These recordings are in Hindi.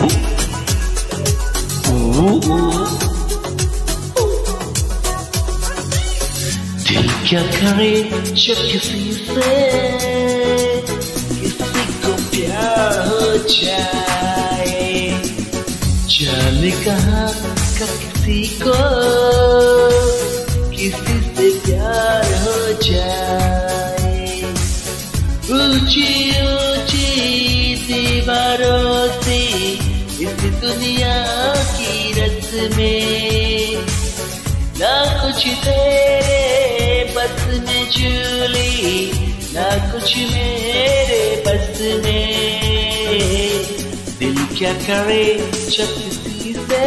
दिल क्या करे जब किसी से किसी को प्यार हो जाए, जाने कहाँ का किसी को किसी से प्यार हो जाए। ऊंची ऊंची दीवारों से इस दुनिया की रस्में, ना कुछ तेरे बस में झूली, ना कुछ मेरे बस में। दिल क्या करे जब किसी से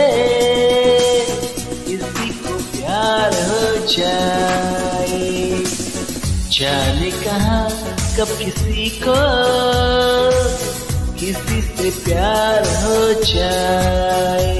किसी को प्यार हो जाए, जाने कहाँ कब किसी को किसी से प्यार हो जाए।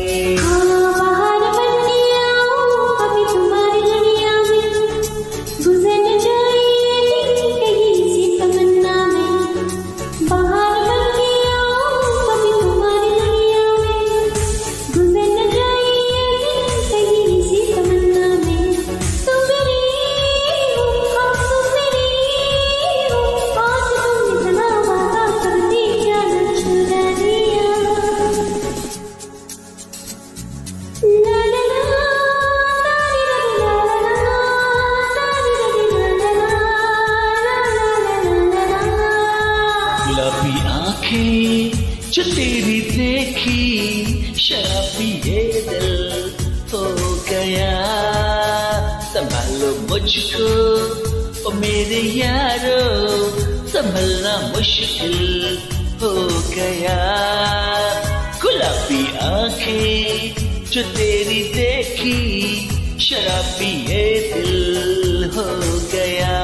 गुलाबी आंखें जो तेरी देखी, शराबी ये दिल हो गया। संभालो मुझको ओ मेरे यारो, संभलना मुश्किल हो गया। गुलाबी आंखें जो तेरी देखी, शराबी ये दिल हो गया।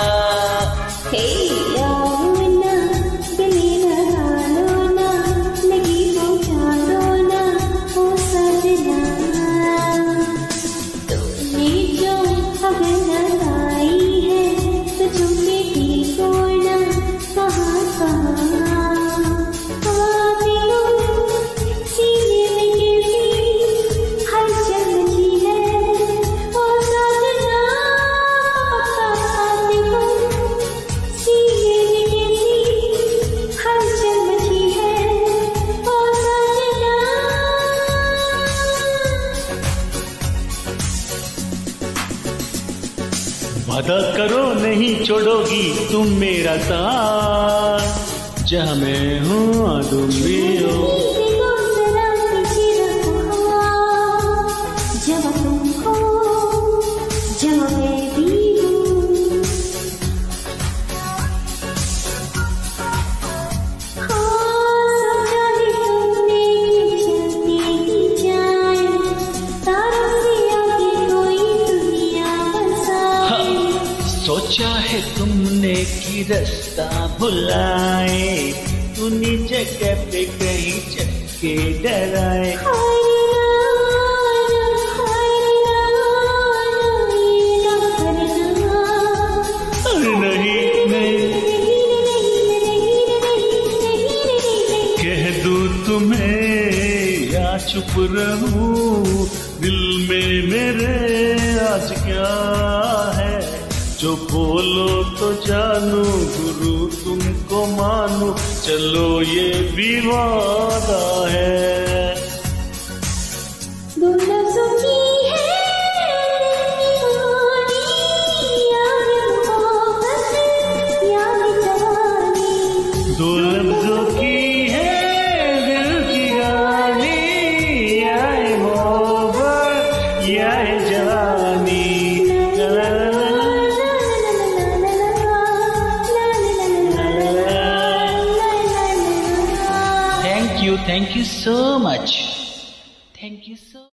वादा करो नहीं छोड़ोगी तुम मेरा साथ, जहाँ मैं हूँ वहाँ तुम भी हो। सोचा है तुमने कि रास्ता भुलाए, उन्हीं जगह पे कहीं चक्के डराए। नहीं नहीं कह दूं तुम्हें या चुप रहूं, दिल में मेरे आज क्या है। जो बोलो तो जानू गुरु तुमको मानू, चलो ये भी वादा है। दो लफ्जों की है दो लफ्जों की है दिल की गानी, या मोहब्बत या जवानी। Thank you so much.